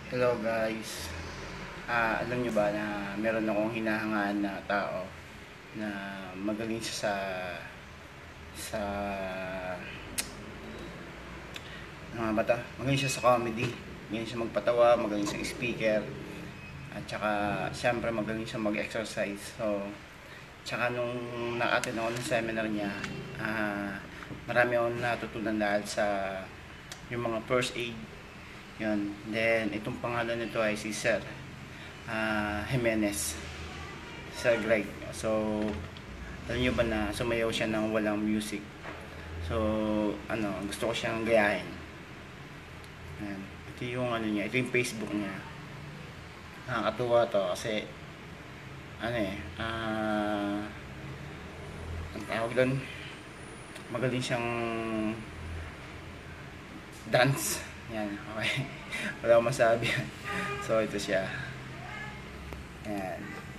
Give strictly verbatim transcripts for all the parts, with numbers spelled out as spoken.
Hello guys. Ah, alam nyo ba na meron akong hinahangaan na tao na magaling siya sa sa mga bata. Magaling siya sa comedy. Magaling siya magpatawa, magaling siya speaker. At saka siyempre magaling siya mag-exercise. So, tsaka nung na-attend ako ng seminar niya, ah, marami akong natutunan dahil sa yung mga first aid. Yun. Then, itong pangalan nito ay si Sir uh, Jimenez. Sir Greg. So, alam nyo ba na sumayaw siya ng walang music? So, ano, gusto ko siyang gayahin. Ayan. Ito yung ano niya, ito yung Facebook niya. Nakakatuwa to kasi ano eh, ah, uh, ang tawag doon, magaling siyang dance. Yan, okay. Wala akong masabi. So, ito siya. Yan.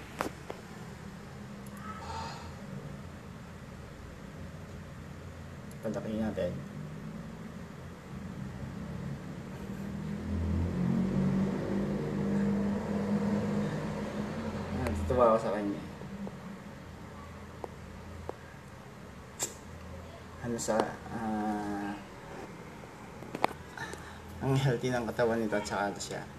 Padakin natin. Natutuwa ako sa kanya. Ano sa, ah... Uh, ang healthy ng katawan nito at saka ito siya.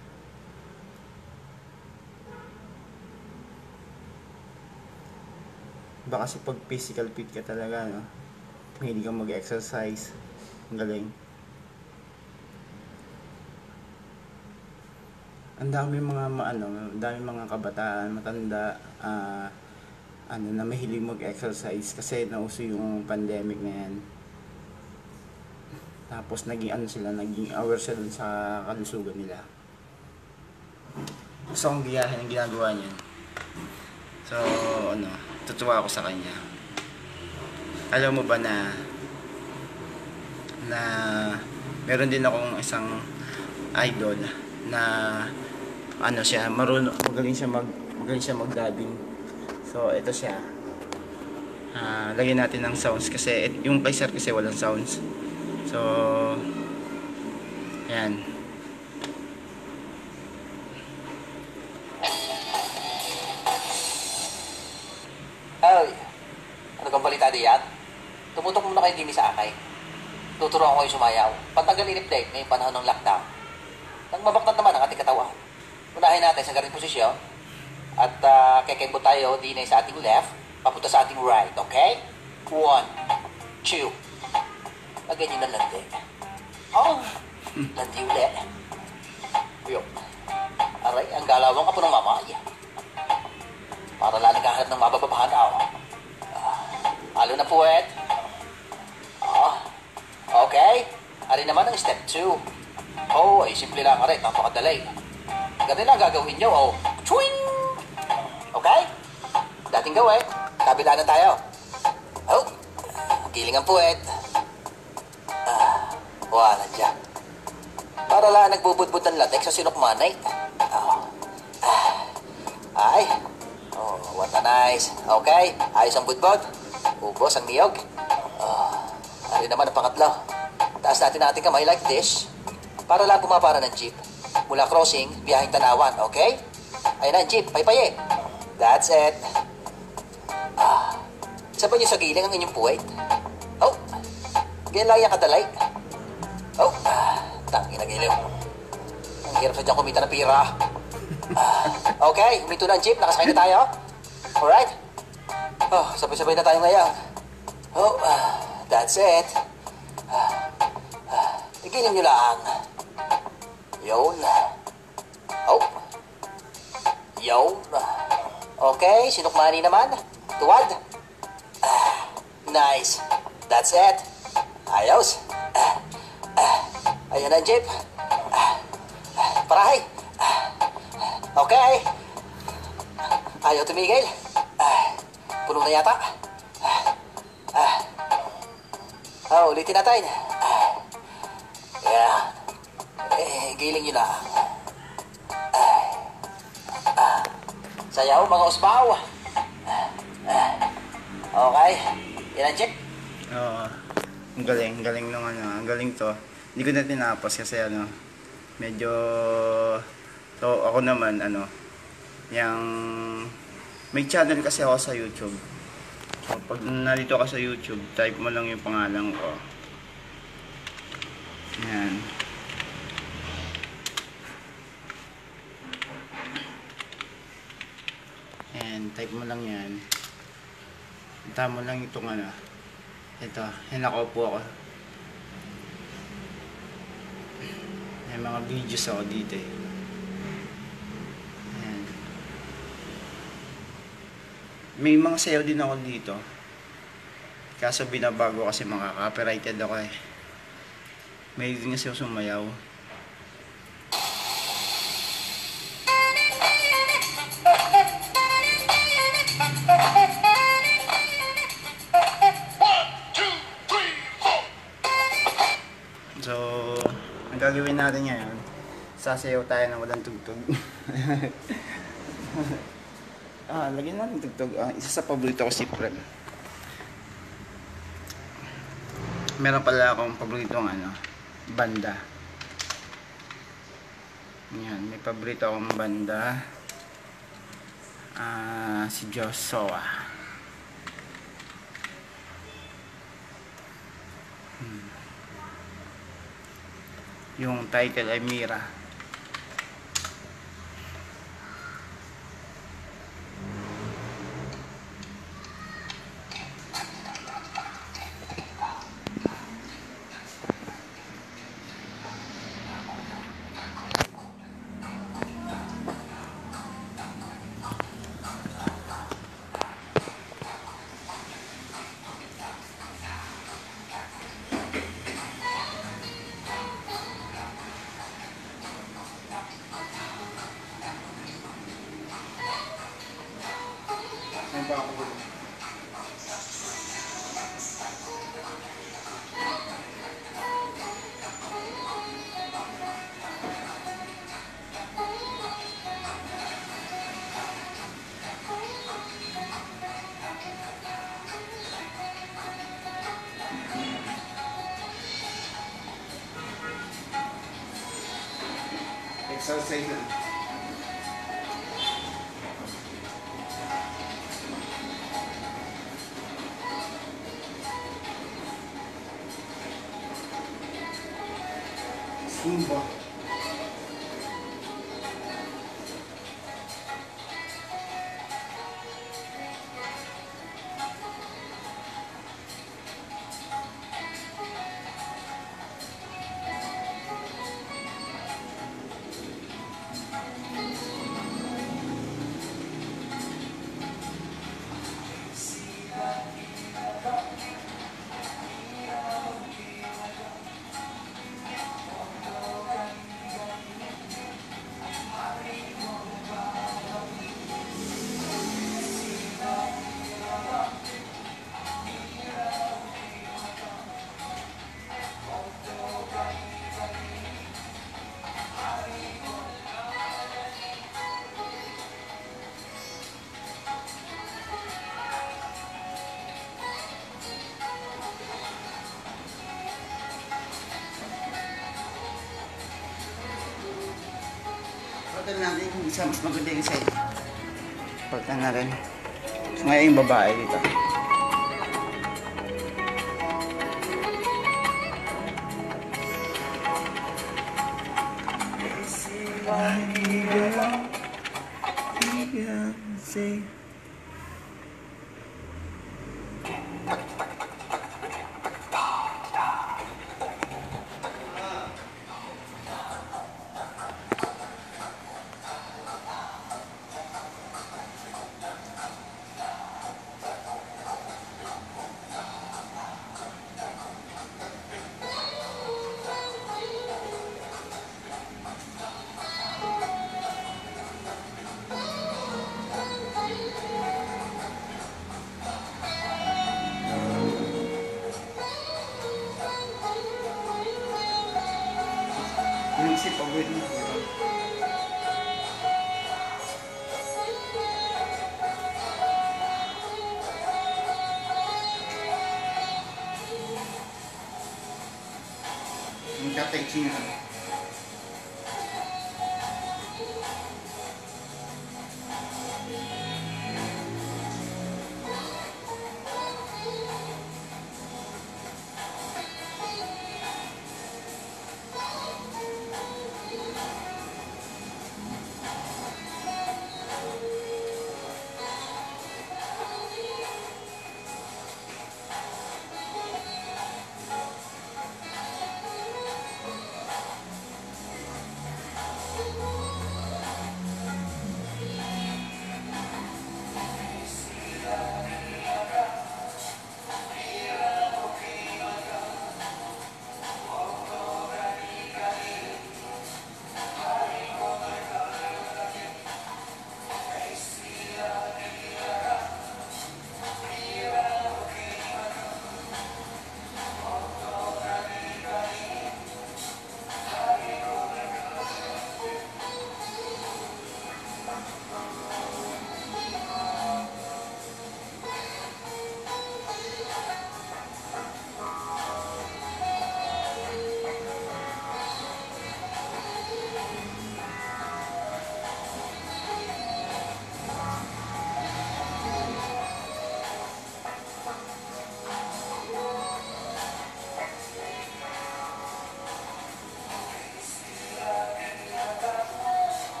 Iba kasi pag physical fit ka talaga, no? Hindi ka mag-exercise. Ang galing. Ang dami mga ano, ang dami mga kabataan, matanda, uh, ano na mahilig mag-exercise kasi nauso yung pandemic na yan. Tapos naging ano sila, naging aware sila dun sa kalusugan nila. Gusto kong giyahin ang ginagawa niyan. So, ano, tutuwa ako sa kanya. Alam mo ba na na meron din akong isang idol na ano siya, marunong, magaling siya mag magaling siya mag-dubbing. So, ito siya. Uh, lagyan natin ng sounds kasi yung kay Sir kasi walang sounds. So, ayan. Ay, ano kang balita diyan? Tumutok muna kayo din sa akay. Tuturuan ko kayo sumayaw. Pantanggal inip-date ngayong panahon ng lockdown. Nang mabaknat naman ang ating katawan. Unahin natin sa ganitong posisyon. At uh, kekembo tayo din sa ating left, papunta sa ating right, okay? One, two. Lagyan nyo ng landi. Oh, landi ulit. Yo. Aray, ang galawang ka po ng mamay. Para lang naghahanap ng mabababahan ako. Uh, halo na puwet. Oh, okay. Ari naman ang step two. Oh, ay simple lang aray. Napakadalay. Ganun lang gagawin nyo. Oh, chwing! Okay? Dating gawin. Kabila na tayo. Oh, giling ang puwet. Wala dyan. Para lang nagbubudbud ng latex sa sinukmanay. Oh. Ah. Ay. Oh, what a nice. Okay. Ayos ang budbud. Ubos ang niyog. Oh. Ari naman ang pangatlo. Taas natin ang ating kamay like this. Para lang bumabara ng jeep. Mula crossing, biyahing tanawan. Okay? Ayun na ang jeep. Paypaye. That's it. Ah. Sabay niyo sa giling ang inyong puwet. Oh. Ganyan lang yung kadalay. Oh, ah, tangin na giliw. Ang hirap sa dyan kumita ng pira. Ah, okay, huminto na ang jeep. Nakasakay na tayo. Alright? Oh, sabay-sabay na tayo ngayon. Oh, ah, that's it. Ah, ah, tigilin nyo lang. Yun. Oh. Yun. Okay, sinukmani naman. Tuwad. Ah, nice. That's it. Ayos. Ah. Ayan ang jeep. Parahay. Okay. Ayaw tumigil. Puno na yata. Oh, ulitin natin. Yeah. Eh, giling nyo na. Sayaw, mga usbaw. Okay. Yan ang jeep. Oo. Ang galing, galing nung ano, ang galing to. Hindi ko na tinapos kasi ano, Medyo to ako naman ano, yung may channel kasi ako sa YouTube. So pag nandito ka sa YouTube, type mo lang yung pangalan ko. Yan. And type mo lang yan. Punta mo lang itong ano. Ito, yan nakaupo ako. May mga videos ako dito eh. Ayan. May mga sayaw din ako dito. Kaso binabago kasi mga copyrighted ako eh. May din kasi ako sumayaw. So, ang gagawin natin ngayon, sasayaw tayo ng walang tugtog. ah, lagyan natin tugtog. Ah, isa sa paborito ko si Fred. Meron pala akong paboritong ano, banda. Yan, may paborito akong banda. Ah, si Joshua. Hmm. Yung title ay Mira. Ano ba ako? Exercise na. Zumba. Pagtan natin yung isa, mas maganda yung isa. Pagtan na rin. So, ngayon yung babae dito. Yung si Pagod na. Yung tatay siya.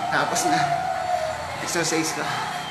Tapos na. Exercise ka.